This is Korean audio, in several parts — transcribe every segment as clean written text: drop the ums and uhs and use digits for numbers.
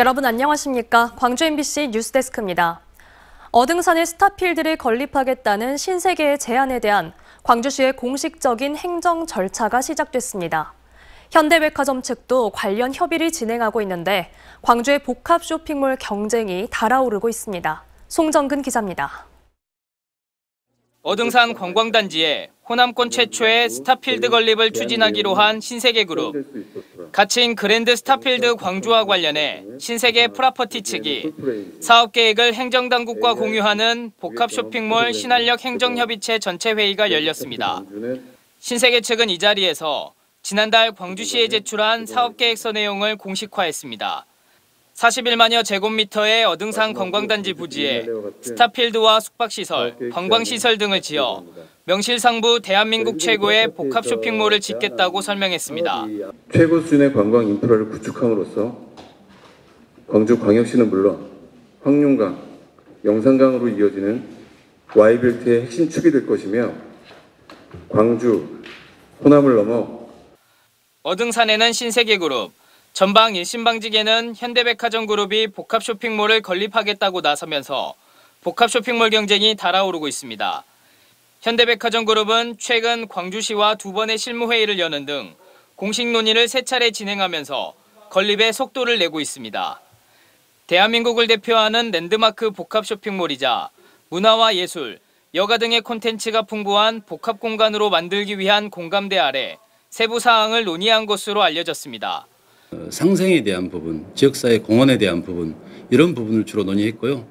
여러분 안녕하십니까? 광주 MBC 뉴스데스크입니다. 어등산에 스타필드를 건립하겠다는 신세계의 제안에 대한 광주시의 공식적인 행정 절차가 시작됐습니다. 현대백화점 측도 관련 협의를 진행하고 있는데 광주의 복합 쇼핑몰 경쟁이 달아오르고 있습니다. 송정근 기자입니다. 어등산 관광단지에 호남권 최초의 스타필드 건립을 추진하기로 한 신세계그룹. 가칭 그랜드 스타필드 광주와 관련해 신세계 프라퍼티 측이 사업 계획을 행정당국과 공유하는 복합 쇼핑몰 신한력 행정협의체 전체 회의가 열렸습니다. 신세계 측은 이 자리에서 지난달 광주시에 제출한 사업계획서 내용을 공식화했습니다. 41만여 제곱미터의 어등산 관광단지 부지에 스타필드와 숙박시설, 관광시설 등을 지어 명실상부 대한민국 최고의 복합 쇼핑몰을 짓겠다고 설명했습니다. 최고 수준의 관광 인프라를 구축함으로써 광주광역시는 물론 황룡강, 영산강으로 이어지는 Y벨트의 핵심 축이 될 것이며 광주, 호남을 넘어 어등산에는 신세계그룹, 전방 일신방직에는 현대백화점 그룹이 복합 쇼핑몰을 건립하겠다고 나서면서 복합 쇼핑몰 경쟁이 달아오르고 있습니다. 현대백화점 그룹은 최근 광주시와 2번의 실무회의를 여는 등 공식 논의를 3차례 진행하면서 건립에 속도를 내고 있습니다. 대한민국을 대표하는 랜드마크 복합 쇼핑몰이자 문화와 예술, 여가 등의 콘텐츠가 풍부한 복합 공간으로 만들기 위한 공감대 아래 세부 사항을 논의한 것으로 알려졌습니다. 상생에 대한 부분, 지역사회 공헌에 대한 부분, 이런 부분을 주로 논의했고요.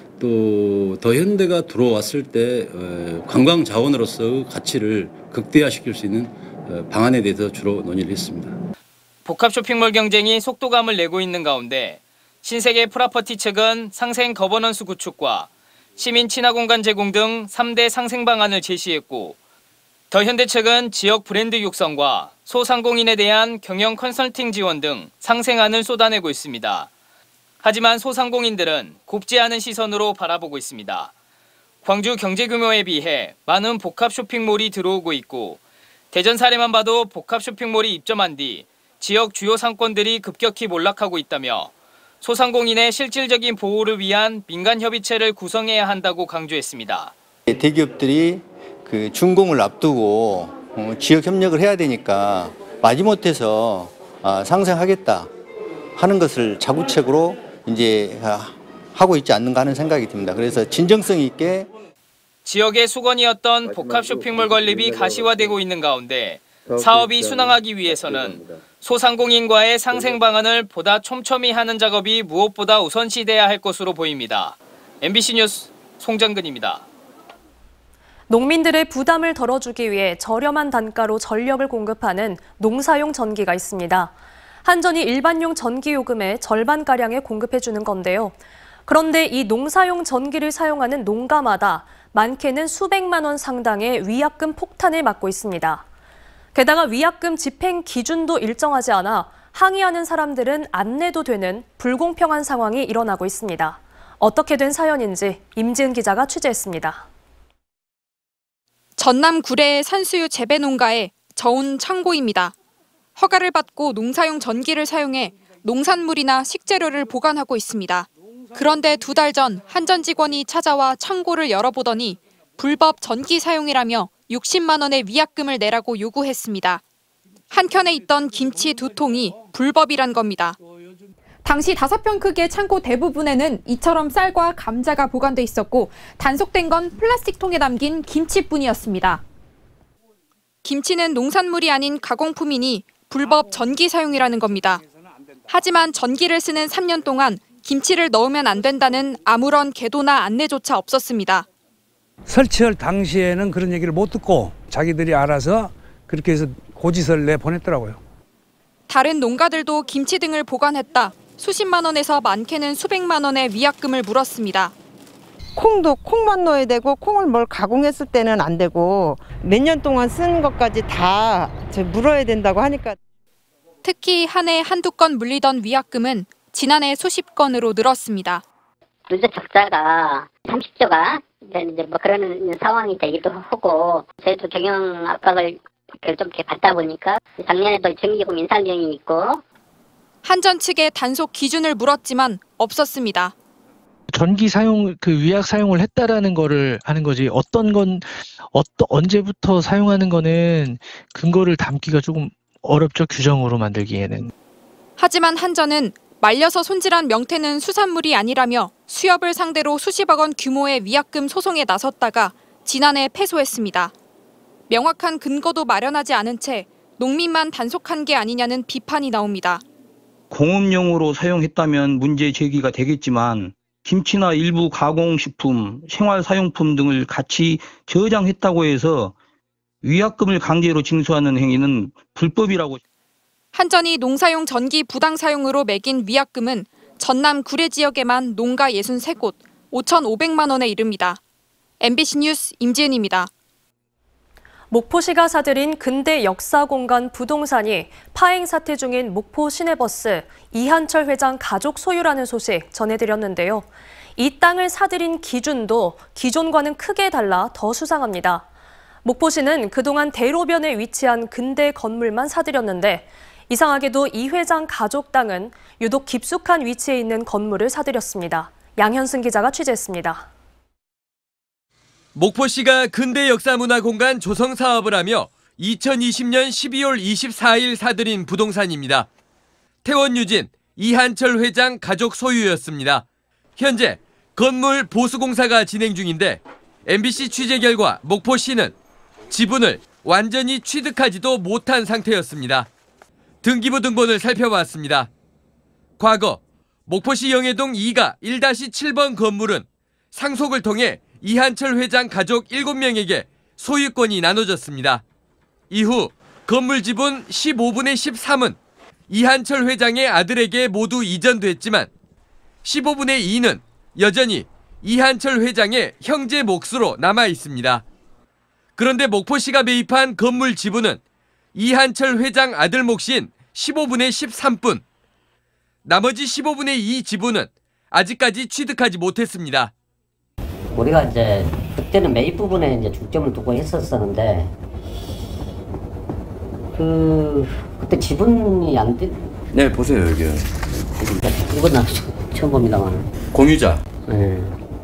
또 더 현대가 들어왔을 때 관광 자원으로서의 가치를 극대화시킬 수 있는 방안에 대해서 주로 논의를 했습니다. 복합 쇼핑몰 경쟁이 속도감을 내고 있는 가운데 신세계 프라퍼티 측은 상생 거버넌스 구축과 시민 친화 공간 제공 등 3대 상생 방안을 제시했고, 더 현대 측은 지역 브랜드 육성과 소상공인에 대한 경영 컨설팅 지원 등 상생안을 쏟아내고 있습니다. 하지만 소상공인들은 곱지 않은 시선으로 바라보고 있습니다. 광주 경제 규모에 비해 많은 복합 쇼핑몰이 들어오고 있고, 대전 사례만 봐도 복합 쇼핑몰이 입점한 뒤 지역 주요 상권들이 급격히 몰락하고 있다며 소상공인의 실질적인 보호를 위한 민간 협의체를 구성해야 한다고 강조했습니다. 대기업들이 준공을 앞두고 지역 협력을 해야 되니까 마지못해서 상생하겠다 하는 것을 자구책으로 이제 하고 있지 않는가 하는 생각이 듭니다. 그래서 진정성 있게 지역의 수건이었던 복합 쇼핑몰 건립이 가시화되고 있는 가운데 사업이 순항하기 위해서는 소상공인과의 상생 방안을 보다 촘촘히 하는 작업이 무엇보다 우선시돼야 할 것으로 보입니다. MBC 뉴스 송정근입니다. 농민들의 부담을 덜어주기 위해 저렴한 단가로 전력을 공급하는 농사용 전기가 있습니다. 한전이 일반용 전기요금의 절반가량에 공급해주는 건데요. 그런데 이 농사용 전기를 사용하는 농가마다 많게는 수백만 원 상당의 위약금 폭탄을 맞고 있습니다. 게다가 위약금 집행 기준도 일정하지 않아 항의하는 사람들은 안 내도 되는 불공평한 상황이 일어나고 있습니다. 어떻게 된 사연인지 임지은 기자가 취재했습니다. 전남 구례의 산수유 재배 농가의 저온 창고입니다. 허가를 받고 농사용 전기를 사용해 농산물이나 식재료를 보관하고 있습니다. 그런데 2달 전 한전 직원이 찾아와 창고를 열어보더니 불법 전기 사용이라며 60만 원의 위약금을 내라고 요구했습니다. 한켠에 있던 김치 2통이 불법이란 겁니다. 당시 5평 크기의 창고 대부분에는 이처럼 쌀과 감자가 보관돼 있었고 단속된 건 플라스틱 통에 담긴 김치뿐이었습니다. 김치는 농산물이 아닌 가공품이니 불법 전기 사용이라는 겁니다. 하지만 전기를 쓰는 3년 동안 김치를 넣으면 안 된다는 아무런 계도나 안내조차 없었습니다. 설치할 당시에는 그런 얘기를 못 듣고 자기들이 알아서 그렇게 해서 고지서를 내보냈더라고요. 다른 농가들도 김치 등을 보관했다 수십만 원에서 많게는 수백만 원의 위약금을 물었습니다. 콩도 콩만 넣어야 되고 콩을 뭘 가공했을 때는 안 되고 몇 년 동안 쓴 것까지 다 물어야 된다고 하니까. 특히 한 해 한두 건 물리던 위약금은 지난해 수십 건으로 늘었습니다. 누적 적자가 30조가 이제 뭐 그런 상황이 되기도 하고 저희도 경영 압박을 좀 이렇게 받다 보니까 작년에도 전기요금 인상 비용이 있고 한전 측에 단속 기준을 물었지만 없었습니다. 전기 사용, 위약 사용을 했다라는 거를 하는 거지, 언제부터 사용하는 거는 근거를 담기가 조금 어렵죠, 규정으로 만들기에는. 하지만 한전은 말려서 손질한 명태는 수산물이 아니라며 수협을 상대로 수십억 원 규모의 위약금 소송에 나섰다가 지난해 패소했습니다. 명확한 근거도 마련하지 않은 채 농민만 단속한 게 아니냐는 비판이 나옵니다. 공업용으로 사용했다면 문제 제기가 되겠지만 김치나 일부 가공식품, 생활사용품 등을 같이 저장했다고 해서 위약금을 강제로 징수하는 행위는 불법이라고. 한전이 농사용 전기 부당 사용으로 매긴 위약금은 전남 구례 지역에만 농가 63곳, 5,500만 원에 이릅니다. MBC 뉴스 임지은입니다. 목포시가 사들인 근대 역사공간 부동산이 파행 사태 중인 목포 시내버스 이한철 회장 가족 소유라는 소식 전해드렸는데요. 이 땅을 사들인 기준도 기존과는 크게 달라 더 수상합니다. 목포시는 그동안 대로변에 위치한 근대 건물만 사들였는데 이상하게도 이 회장 가족 땅은 유독 깊숙한 위치에 있는 건물을 사들였습니다. 양현승 기자가 취재했습니다. 목포시가 근대 역사문화공간 조성 사업을 하며 2020년 12월 24일 사들인 부동산입니다. 태원유진, 이한철 회장 가족 소유였습니다. 현재 건물 보수공사가 진행 중인데 MBC 취재 결과 목포시는 지분을 완전히 취득하지도 못한 상태였습니다. 등기부 등본을 살펴봤습니다. 과거 목포시 영해동 2가 1-7번 건물은 상속을 통해 이한철 회장 가족 7명에게 소유권이 나눠졌습니다. 이후 건물 지분 15분의 13은 이한철 회장의 아들에게 모두 이전됐지만 15분의 2는 여전히 이한철 회장의 형제 몫으로 남아 있습니다. 그런데 목포시가 매입한 건물 지분은 이한철 회장 아들 몫인 15분의 13뿐. 나머지 15분의 2 지분은 아직까지 취득하지 못했습니다. 우리가 이제 그때는 매입 부분에 이제 중점을 두고 했었었는데 그때 지분이 안 돼. 네, 보세요 여기. 이건 나 처음 봅니다만. 공유자. 네.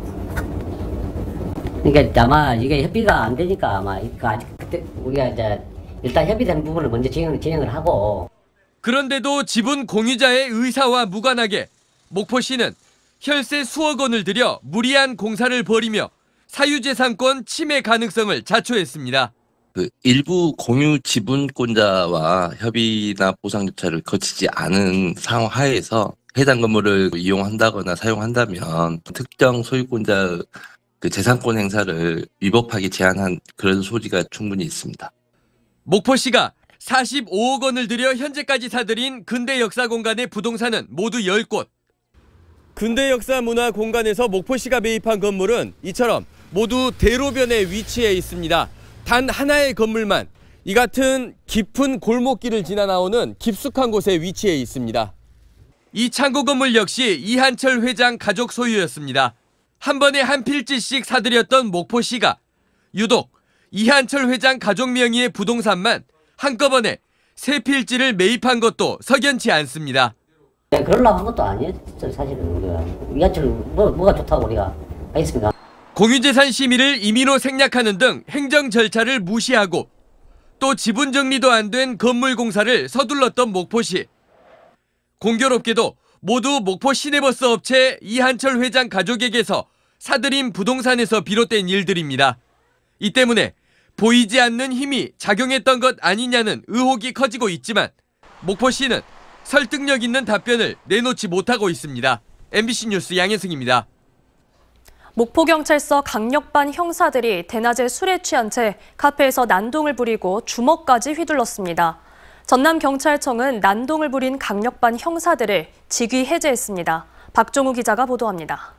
그러니까 아마 이게 협의가 안 되니까 아마 아직 그때 우리가 이제 일단 협의된 부분을 먼저 진행을 하고. 그런데도 지분 공유자의 의사와 무관하게 목포시는 혈세 수억 원을 들여 무리한 공사를 벌이며 사유재산권 침해 가능성을 자초했습니다. 일부 공유 지분권자와 협의나 보상 절차를 거치지 않은 상황 하에서 해당 건물을 이용한다거나 사용한다면 특정 소유권자 재산권 행사를 위법하게 제한한 그런 소지가 충분히 있습니다. 목포시가 45억 원을 들여 현재까지 사들인 근대 역사 공간의 부동산은 모두 10곳. 근대 역사 문화 공간에서 목포시가 매입한 건물은 이처럼 모두 대로변에 위치해 있습니다. 단 하나의 건물만 이 같은 깊은 골목길을 지나 나오는 깊숙한 곳에 위치해 있습니다. 이 창고 건물 역시 이한철 회장 가족 소유였습니다. 한 번에 한 필지씩 사들였던 목포시가 유독 이한철 회장 가족 명의의 부동산만 한꺼번에 3필지를 매입한 것도 석연치 않습니다. 그러려고 한 것도 아니에요. 사실은 우리가 이한철 뭐가 좋다고 우리가 하겠습니다. 공유재산 심의를 임의로 생략하는 등 행정 절차를 무시하고 또 지분 정리도 안 된 건물 공사를 서둘렀던 목포시. 공교롭게도 모두 목포 시내버스 업체 이한철 회장 가족에게서 사들인 부동산에서 비롯된 일들입니다. 이 때문에 보이지 않는 힘이 작용했던 것 아니냐는 의혹이 커지고 있지만 목포시는 설득력 있는 답변을 내놓지 못하고 있습니다. MBC 뉴스 양현승입니다. 목포경찰서 강력반 형사들이 대낮에 술에 취한 채 카페에서 난동을 부리고 주먹까지 휘둘렀습니다. 전남경찰청은 난동을 부린 강력반 형사들을 직위 해제했습니다. 박종우 기자가 보도합니다.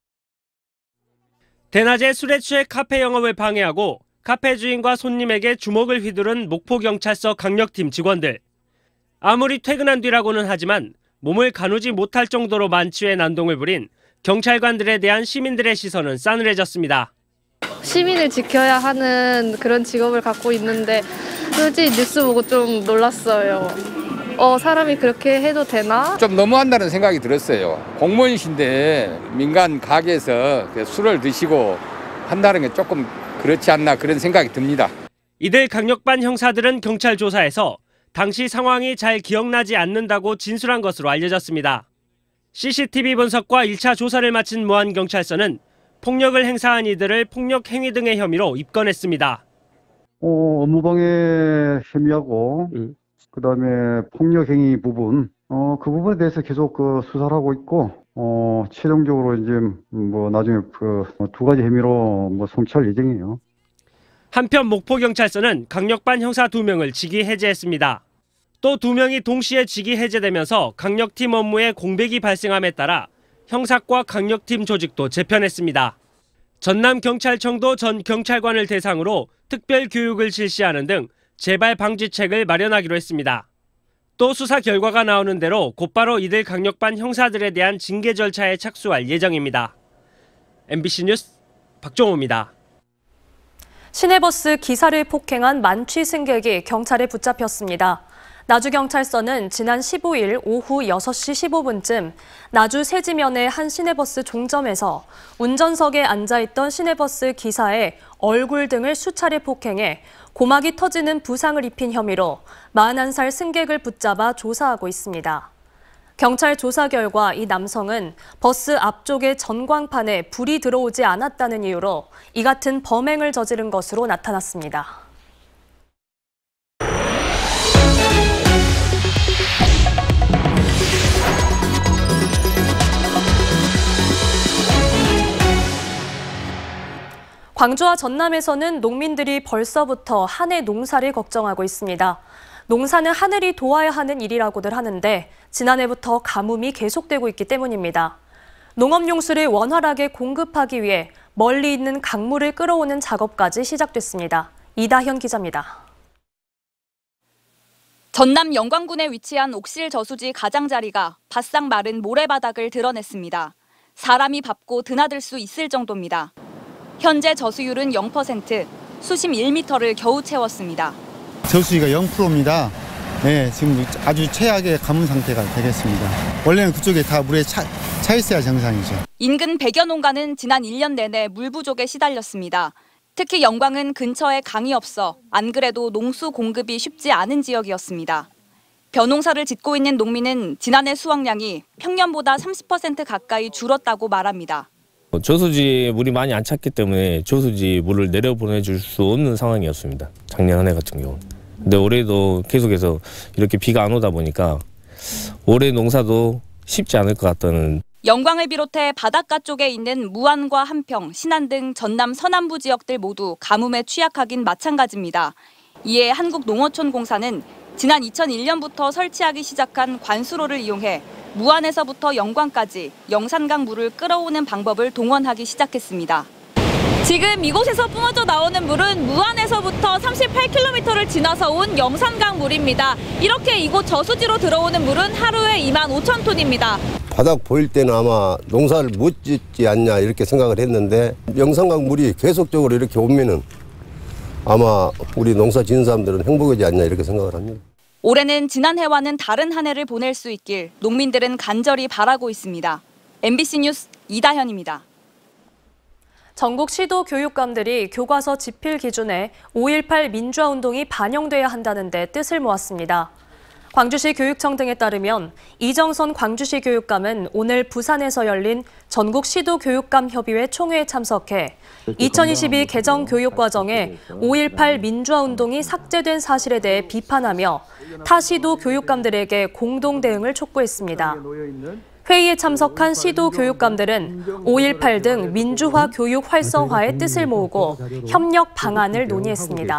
대낮에 술에 취해 카페 영업을 방해하고 카페 주인과 손님에게 주먹을 휘두른 목포경찰서 강력팀 직원들. 아무리 퇴근한 뒤라고는 하지만 몸을 가누지 못할 정도로 만취해 난동을 부린 경찰관들에 대한 시민들의 시선은 싸늘해졌습니다. 시민을 지켜야 하는 그런 직업을 갖고 있는데 솔직히 뉴스 보고 좀 놀랐어요. 사람이 그렇게 해도 되나? 좀 너무한다는 생각이 들었어요. 공무원이신데 민간 가게에서 술을 드시고 한다는 게 조금 그렇지 않나 그런 생각이 듭니다. 이들 강력반 형사들은 경찰 조사에서 당시 상황이 잘 기억나지 않는다고 진술한 것으로 알려졌습니다. CCTV 분석과 1차 조사를 마친 무안경찰서는 폭력을 행사한 이들을 폭력 행위 등의 혐의로 입건했습니다. 업무방해 혐의하고 그다음에 폭력행위 부분 그 부분에 대해서 계속 수사를 하고 있고 최종적으로 이제 나중에 두 가지 혐의로 송치할 예정이에요. 한편 목포경찰서는 강력반 형사 2명을 직위 해제했습니다. 또 2명이 동시에 직위 해제되면서 강력팀 업무에 공백이 발생함에 따라 형사과 강력팀 조직도 재편했습니다. 전남경찰청도 전 경찰관을 대상으로 특별 교육을 실시하는 등 재발 방지책을 마련하기로 했습니다. 또 수사 결과가 나오는 대로 곧바로 이들 강력반 형사들에 대한 징계 절차에 착수할 예정입니다. MBC 뉴스 박종호입니다. 시내버스 기사를 폭행한 만취 승객이 경찰에 붙잡혔습니다. 나주경찰서는 지난 15일 오후 6시 15분쯤 나주 세지면의 한 시내버스 종점에서 운전석에 앉아있던 시내버스 기사의 얼굴 등을 수차례 폭행해 고막이 터지는 부상을 입힌 혐의로 41살 승객을 붙잡아 조사하고 있습니다. 경찰 조사 결과 이 남성은 버스 앞쪽의 전광판에 불이 들어오지 않았다는 이유로 이 같은 범행을 저지른 것으로 나타났습니다. 광주와 전남에서는 농민들이 벌써부터 한 해 농사를 걱정하고 있습니다. 농사는 하늘이 도와야 하는 일이라고들 하는데 지난해부터 가뭄이 계속되고 있기 때문입니다. 농업용수를 원활하게 공급하기 위해 멀리 있는 강물을 끌어오는 작업까지 시작됐습니다. 이다현 기자입니다. 전남 영광군에 위치한 옥실 저수지 가장자리가 바싹 마른 모래바닥을 드러냈습니다. 사람이 밟고 드나들 수 있을 정도입니다. 현재 저수율은 0%, 수심 1m를 겨우 채웠습니다. 저수지가 0%입니다. 네, 지금 아주 최악의 가뭄 상태가 되겠습니다. 원래는 그쪽에 다 물에 차 있어야 정상이죠. 인근 100여 농가는 지난 1년 내내 물 부족에 시달렸습니다. 특히 영광은 근처에 강이 없어 안 그래도 농수 공급이 쉽지 않은 지역이었습니다. 벼농사를 짓고 있는 농민은 지난해 수확량이 평년보다 30% 가까이 줄었다고 말합니다. 저수지에 물이 많이 안 찼기 때문에 저수지 물을 내려보내줄 수 없는 상황이었습니다. 작년 한 해 같은 경우. 근데 올해도 계속해서 이렇게 비가 안 오다 보니까 올해 농사도 쉽지 않을 것 같다는. 영광을 비롯해 바닷가 쪽에 있는 무안과 한평, 신안 등 전남 서남부 지역들 모두 가뭄에 취약하긴 마찬가지입니다. 이에 한국농어촌공사는 지난 2001년부터 설치하기 시작한 관수로를 이용해 무안에서부터 영광까지 영산강 물을 끌어오는 방법을 동원하기 시작했습니다. 지금 이곳에서 뿜어져 나오는 물은 무안에서부터 38km를 지나서 온 영산강 물입니다. 이렇게 이곳 저수지로 들어오는 물은 하루에 25,000톤입니다. 바닥 보일 때는 아마 농사를 못 짓지 않냐 이렇게 생각을 했는데 영산강 물이 계속적으로 이렇게 오면은 아마 우리 농사 짓는 사람들은 행복하지 않냐 이렇게 생각을 합니다. 올해는 지난해와는 다른 한 해를 보낼 수 있길 농민들은 간절히 바라고 있습니다. MBC 뉴스 이다현입니다. 전국 시도 교육감들이 교과서 집필 기준에 5.18 민주화운동이 반영돼야 한다는 데 뜻을 모았습니다. 광주시 교육청 등에 따르면 이정선 광주시 교육감은 오늘 부산에서 열린 전국 시도 교육감 협의회 총회에 참석해 2022 개정 교육과정에 5.18 민주화운동이 삭제된 사실에 대해 비판하며 타 시도 교육감들에게 공동 대응을 촉구했습니다. 회의에 참석한 시도 교육감들은 5.18 등 민주화 교육 활성화의 뜻을 모으고 협력 방안을 논의했습니다.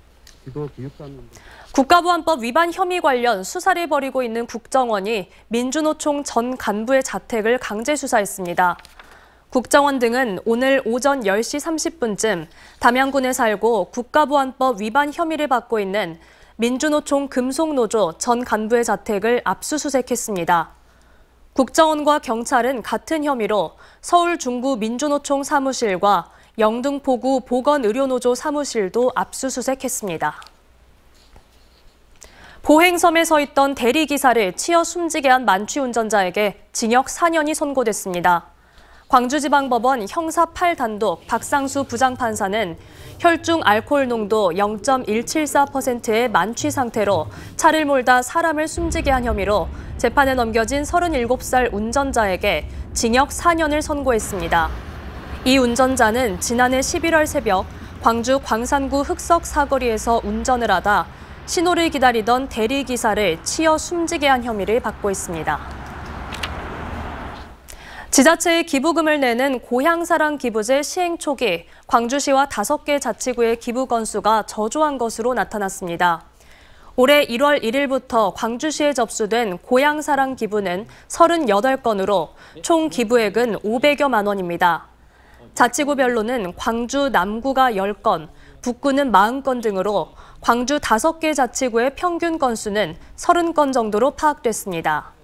국가보안법 위반 혐의 관련 수사를 벌이고 있는 국정원이 민주노총 전 간부의 자택을 강제 수사했습니다. 국정원 등은 오늘 오전 10시 30분쯤 담양군에 살고 국가보안법 위반 혐의를 받고 있는 민주노총 금속노조 전 간부의 자택을 압수수색했습니다. 국정원과 경찰은 같은 혐의로 서울 중구 민주노총 사무실과 영등포구 보건의료노조 사무실도 압수수색했습니다. 보행섬에 서 있던 대리기사를 치어 숨지게 한 만취 운전자에게 징역 4년이 선고됐습니다. 광주지방법원 형사 8단독 박상수 부장판사는 혈중 알코올 농도 0.174%의 만취 상태로 차를 몰다 사람을 숨지게 한 혐의로 재판에 넘겨진 37살 운전자에게 징역 4년을 선고했습니다. 이 운전자는 지난해 11월 새벽 광주 광산구 흑석 사거리에서 운전을 하다 신호를 기다리던 대리기사를 치어 숨지게 한 혐의를 받고 있습니다. 지자체에 기부금을 내는 고향사랑 기부제 시행 초기 광주시와 5개 자치구의 기부 건수가 저조한 것으로 나타났습니다. 올해 1월 1일부터 광주시에 접수된 고향사랑 기부는 38건으로 총 기부액은 500여만 원입니다. 자치구별로는 광주 남구가 10건, 북구는 40건 등으로 광주 5개 자치구의 평균 건수는 30건 정도로 파악됐습니다.